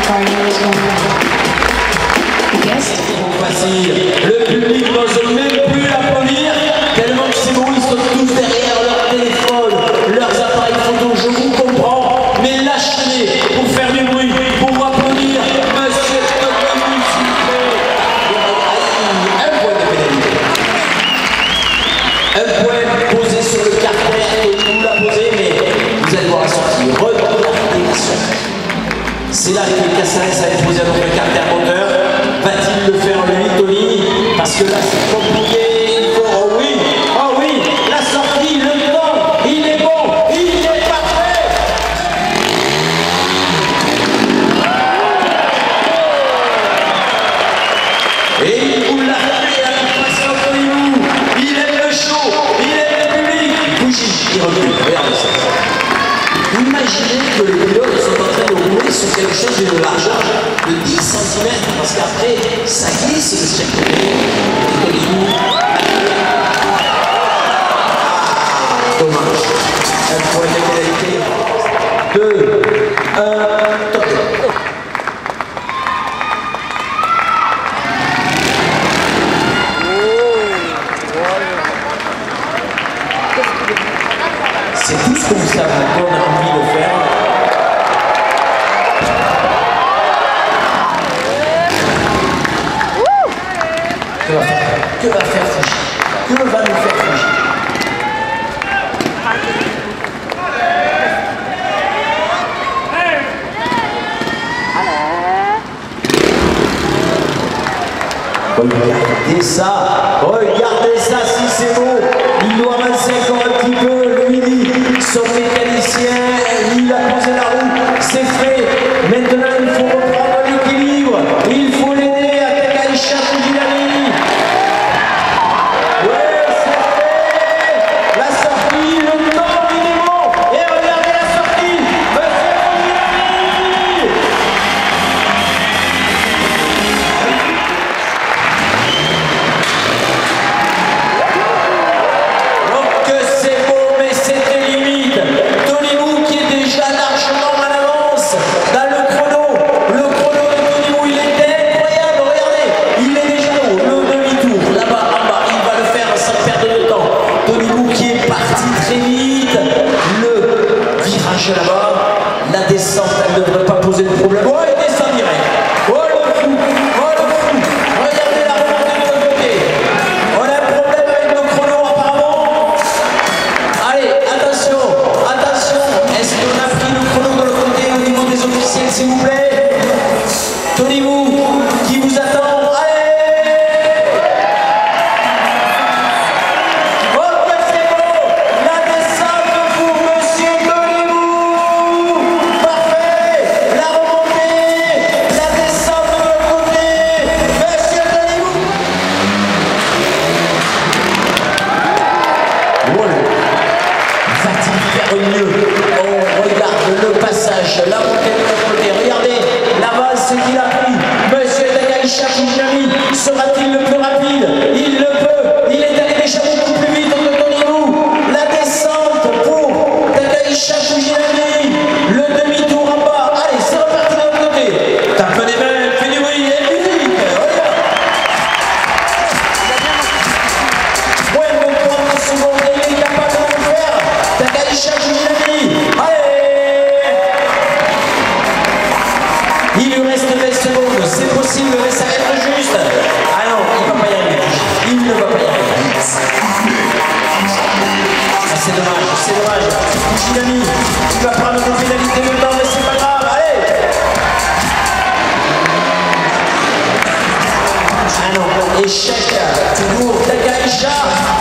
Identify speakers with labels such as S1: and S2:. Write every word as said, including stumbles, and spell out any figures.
S1: Le public n'ose même plus l'applaudir, tellement que c'est bon, ils sont tous derrière leur téléphone, leurs appareils photo, je vous comprends, mais lâchez-les pour faire du bruit, pour applaudir Monsieur Tony Mou. Un point de pénalité. Un point posé sur le carter, et vous l'a posé, mais vous allez voir la sortie. Regardez la sortie. C'est là que Cassares a posé donc le carter moteur. Va-t-il le faire lui, Tony? Parce que là c'est compliqué. Il faut... Oh oui, oh oui, la sortie, le temps, il est bon, il est parfait. Et il vous l'a fait à l'impression de Tony Mou. Il aime le show, il aime le public. Il bouge, il recule, regardez ça. Imaginez que les pilotes sont en train de rouler sur quelque chose d'une largeur de dix centimètres, parce qu'après, ça glisse de chaque côté. Dommage. Un point d'égalité. Deux. Un. Top. C'est tout ce que vous savez qu'on a envie de faire. Que va faire, que va faire Fougy? Que va nous faire Fougy? Regardez ça, regardez ça si c'est beau. Il doit avancer encore un petit peu, lui dit, son mécanicien, il a posé la roue, c'est fait. Maintenant il faut reprendre l'équilibre, il faut l'aider à Takahisa Fujinami. Ouais, c'est fait. La sortie, le temps, il est bon. Et regardez la sortie, Monsieur Fujinami. C'est beau, mais c'était limite. Tony Mou qui est déjà largement en avance dans le chrono. Le chrono de Tony Mou, il est incroyable. Regardez, il est déjà haut. Le demi-tour, là-bas, en bas, il va le faire sans perdre de temps. Tony Mou qui est parti très vite. Le virage là-bas, la descente, elle ne devrait pas poser de problème. Oh, il descend direct. Oh, le fou. Oh, le fou. Regardez la remontée de l'autre côté. On a un problème avec le chrono, apparemment. Allez, attention, attention. Est-ce qu'on a pris le chrono de l'autre côté au niveau des officiels, s'il vous plaît? Tony Mou, qui vous attend? Allez! Oh, que c'est beau! La descente pour Monsieur Tony Mou! Parfait! La remontée! La descente de l'autre côté! Monsieur Tony Mou! Voilà. Va-t-il faire mieux? On regarde le passage, la montée de l'autre côté. Regardez l'avance qu'il a pris. Monsieur Takahisa Fujinami sera-t-il le plus rapide? Il le peut. Il est allé déjà beaucoup plus vite que Tony Mou. La descente pour Takahisa Fujinami. Le demi-tour en bas. Allez, c'est reparti de l'autre côté. Tape des mains, fais du bruit et musique. Regarde. Moins de trente secondes, il est capable de le faire. Takahisa Fujinami. Allez! Il lui reste vingt secondes, c'est possible, mais ça va être juste. Ah non, il ne va pas y arriver. Il ne va pas y arriver. Ah, c'est dommage, c'est dommage. Fujinami, tu vas prendre une pénalité de temps, mais c'est pas grave. Allez! Ah non, échec pour Takahisa.